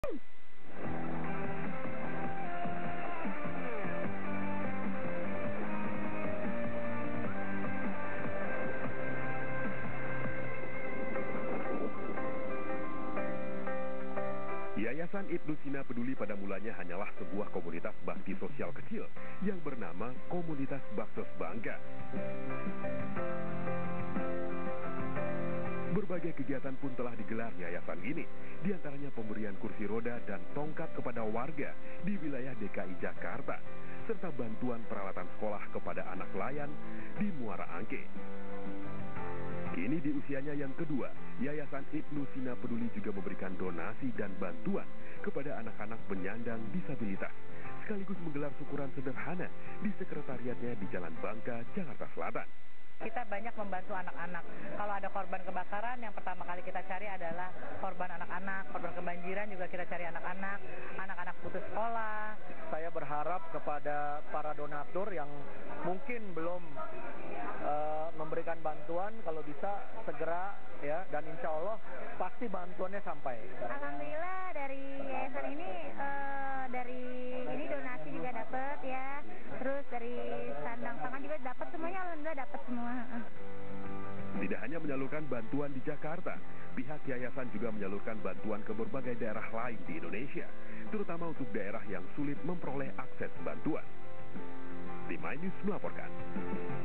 Yayasan Ibnu Sina Peduli pada mulanya hanyalah sebuah komunitas bakti sosial kecil yang bernama Komunitas Baksos Bangka. Berbagai kegiatan pun telah digelar yayasan ini, diantaranya pemberian kursi roda dan tongkat kepada warga di wilayah DKI Jakarta, serta bantuan peralatan sekolah kepada anak layan di Muara Angke. Kini di usianya yang kedua, Yayasan Ibnu Sina Peduli juga memberikan donasi dan bantuan kepada anak-anak penyandang disabilitas, sekaligus menggelar syukuran sederhana di sekretariatnya di Jalan Bangka, Jakarta Selatan. Kita banyak membantu anak-anak. Kalau ada korban kebakaran, yang pertama kali kita cari adalah korban anak-anak. Korban kebanjiran juga kita cari anak-anak, anak-anak putus sekolah. Saya berharap kepada para donatur yang mungkin belum memberikan bantuan, kalau bisa segera ya, dan insya Allah pasti bantuannya sampai. Alhamdulillah dari yayasan ini donasi juga dapat ya, terus dari sandang pangan juga dapat, semuanya alhamdulillah dapat semua. Tidak hanya menyalurkan bantuan di Jakarta, pihak yayasan juga menyalurkan bantuan ke berbagai daerah lain di Indonesia, terutama untuk daerah yang sulit memperoleh akses bantuan. Tim iNews melaporkan.